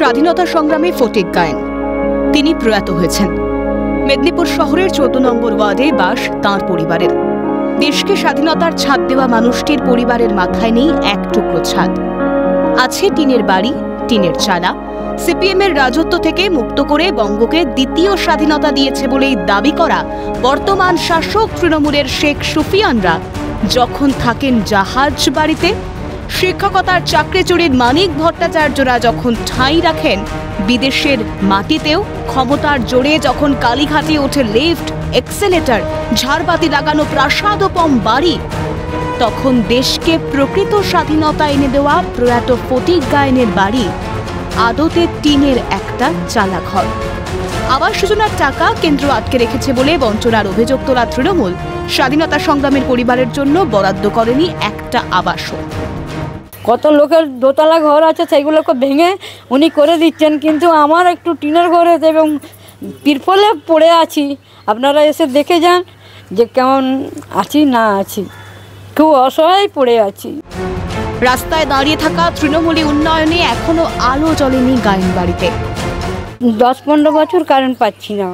স্বাধীনতা সংগ্রামী ফটিক গায়েন তিনি প্রয়াত হয়েছেন। মেদিনীপুর শহরের 14 নম্বর ওয়ার্ডে বাস তাঁর পরিবারের। দেশকে স্বাধীনতার ছাদ দেওয়া মানুষটির পরিবারের মাথায় নেই এক টুকরো ছাদ। আছে টিনের বাড়ি, টিনের চালা। সিপিএমের রাজত্ব থেকে মুক্ত করে বঙ্গকে দ্বিতীয় স্বাধীনতা দিয়েছে বলেই দাবি করা বর্তমান শাসক তৃণমূলের শেখ সুফিয়ানরা যখন থাকেন জাহাজ বাড়িতে, শিক্ষকতার চাকরি চুরির মানিক ভট্টাচার্যরা যখন ঠাঁই রাখেন বিদেশের মাটিতেও, ক্ষমতার জোরে যখন কালীঘাটে ওঠে লিফট, এক্সেলেটর, ঝাড়বাতি লাগানো প্রাসাদোপম বাড়ি, তখন দেশকে প্রকৃত স্বাধীনতা এনে দেওয়া প্রয়াত ফটিক গায়েনের বাড়ি আদতে টিনের একটা চালাঘর। আবাস যোজনার টাকা কেন্দ্র আটকে রেখেছে বলে বঞ্চনার অভিযোগ তোলা তৃণমূল স্বাধীনতা সংগ্রামের পরিবারের জন্য বরাদ্দ করেনি একটা আবাসও। কত লোকের দোতলা ঘর আছে সেগুলোকে ভেঙে উনি করে দিচ্ছেন, কিন্তু আমার একটু টিনের ঘরে এবং তিরপলে পড়ে আছি। আপনারা এসে দেখে যান যে কেমন আছি না আছি, খুব অসহায় পড়ে আছি। রাস্তায় দাঁড়িয়ে থাকা তৃণমূলী উন্নয়নে এখনো আলো জ্বলেনি গায়েন বাড়িতে। 10-15 বছর কারেন্ট পাচ্ছি না।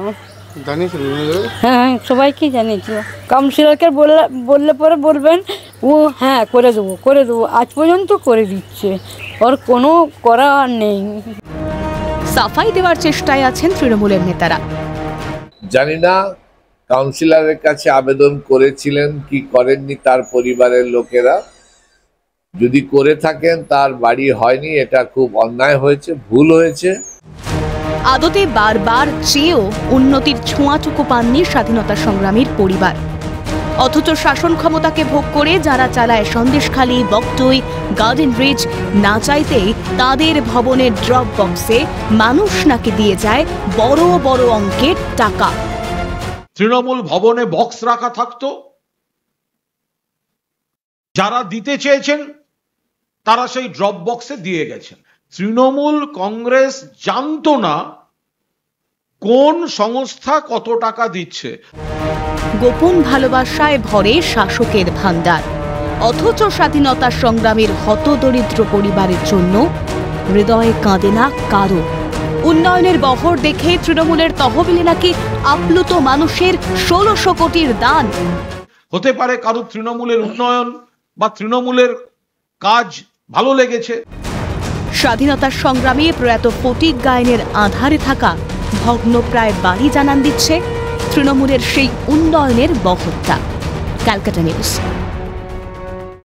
হ্যাঁ, সবাইকে জানিয়েছি। কাউন্সিলরকে বললে পরে বলবেন ও হ্যাঁ করে দেবো। আজ পর্যন্ত করে দিচ্ছে, ওর কোনো করা নেই। সাফাই দেওয়ার চেষ্টায় আছেন তৃণমূলের নেতারা। জানি না কাউন্সিলরের কাছে আবেদন করেছিলেন কি করেননি তার পরিবারের লোকেরা। যদি করে থাকেন তার বাড়ি হয়নি, এটা খুব অন্যায় হয়েছে, ভুল হয়েছে। আদতে বারবার চেয়েও উন্নতির ছোঁয়াটুকু পাননি স্বাধীনতা সংগ্রামীর পরিবার। অথচ শাসন ক্ষমতাকে ভোগ করে যারা চালায় সন্দেশখালী, বকটুই, গার্ডেন রিচ, না চাইতেই তাদের ভবনের ড্রপ বক্সে মানুষ নাকি দিয়ে যায় বড় বড় অঙ্কের টাকা। তৃণমূল ভবনে বক্স রাখা থাকতো, যারা দিতে চেয়েছেন তারা সেই ড্রপ বক্সে দিয়ে গেছেন। তৃণমূল কংগ্রেস জানতো না কোন সংস্থা কত টাকা দিচ্ছে। গোপন ভালোবাসায় ভরে শাসকের ভান্ডার, অথচ স্বাধীনতা সংগ্রামের হতদরিদ্র পরিবারের জন্য হৃদয়ে কাঁদে না কারো। উন্নয়নের বহর দেখে তৃণমূলের তহবিলে নাকি আপ্লুত মানুষের 1600 কোটির দান। হতে পারে কারো তৃণমূলের উন্নয়ন বা তৃণমূলের কাজ ভালো লেগেছে। স্বাধীনতা সংগ্রামে প্রয়াত ফটিক গায়েনের আধারে থাকা ভগ্নপ্রায় বাড়ি জানান দিচ্ছে তৃণমূলের সেই উন্নয়নের বহরটা। ক্যালকাটা নিউজ।